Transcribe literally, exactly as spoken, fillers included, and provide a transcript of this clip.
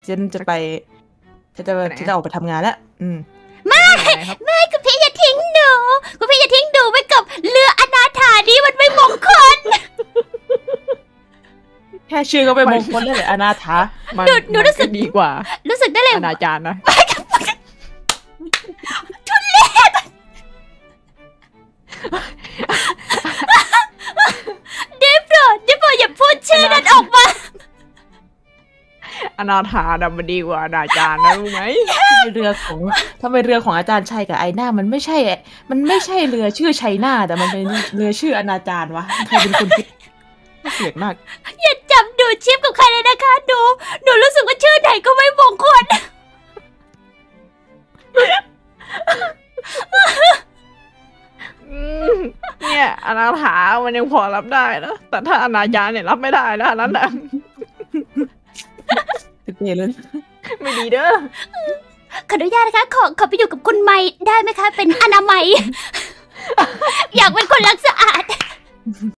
ฉันจะไปฉันจะฉันจะออกไปทำงานแล้วอืมไม่ไม่คุณพี่อย่าทิ้งหนูคุณพี่อย่าทิ้งหนูไปกับเรืออนาถานี้มันไม่มงคลแค่ชื่อก็ไม่มงคลแล้วเลยอนาถาหนูรู้สึกดีกว่ารู้สึกได้เลยอนาจารนะทุเรศเดฟโรดเดฟโรดอย่าพูดชื่อนั้นออกมาอนาถาดำมันดีกว่าอนาจารนะรู้ไหมเรือของถ้าเป็นเรือของอาจารย์ชัยกับไอหน้ามันไม่ใช่มันไม่ใช่เรือชื่อชัยหน้าแต่มันเป็นเรือชื่ออนาจารวะใครเป็นคนคิดเสียงมากอย่าจับดูชิปกับใครเลยนะคะหนูหนูรู้สึกว่าชื่อไหนก็ไม่มงคลเนี่ยอนาถามันยังพอรับได้นะแต่ถ้าอนาจารเนี่ยรับไม่ได้นะนั้นนะเท่เลยไม่ดีเด้อขออนุญาตนะคะขอขอไปอยู่กับคุณไม้ได้ไหมคะเป็นอนามัยอยากเป็นคนรักสะอาด